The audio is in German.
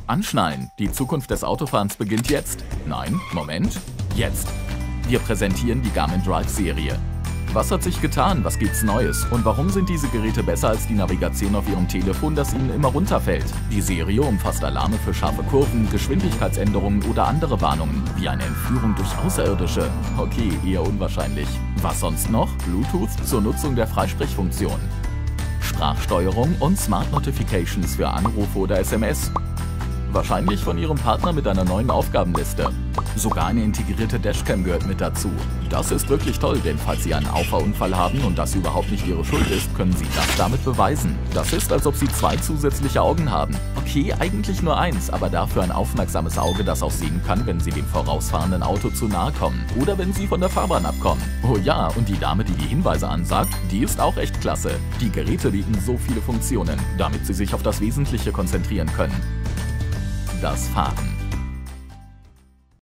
Anschnallen. Die Zukunft des Autofahrens beginnt jetzt. Nein, Moment. Jetzt. Wir präsentieren die Garmin Drive Serie. Was hat sich getan? Was gibt's Neues? Und warum sind diese Geräte besser als die Navigation auf Ihrem Telefon, das Ihnen immer runterfällt? Die Serie umfasst Alarme für scharfe Kurven, Geschwindigkeitsänderungen oder andere Warnungen, wie eine Entführung durch Außerirdische. Okay, eher unwahrscheinlich. Was sonst noch? Bluetooth zur Nutzung der Freisprechfunktion. Sprachsteuerung und Smart Notifications für Anrufe oder SMS. Wahrscheinlich von Ihrem Partner mit einer neuen Aufgabenliste. Sogar eine integrierte Dashcam gehört mit dazu. Das ist wirklich toll, denn falls Sie einen Auffahrunfall haben und das überhaupt nicht Ihre Schuld ist, können Sie das damit beweisen. Das ist, als ob Sie 2 zusätzliche Augen haben. Okay, eigentlich nur eins, aber dafür ein aufmerksames Auge, das auch sehen kann, wenn Sie dem vorausfahrenden Auto zu nahe kommen. Oder wenn Sie von der Fahrbahn abkommen. Oh ja, und die Dame, die die Hinweise ansagt, die ist auch echt klasse. Die Geräte bieten so viele Funktionen, damit Sie sich auf das Wesentliche konzentrieren können. Das Fahren.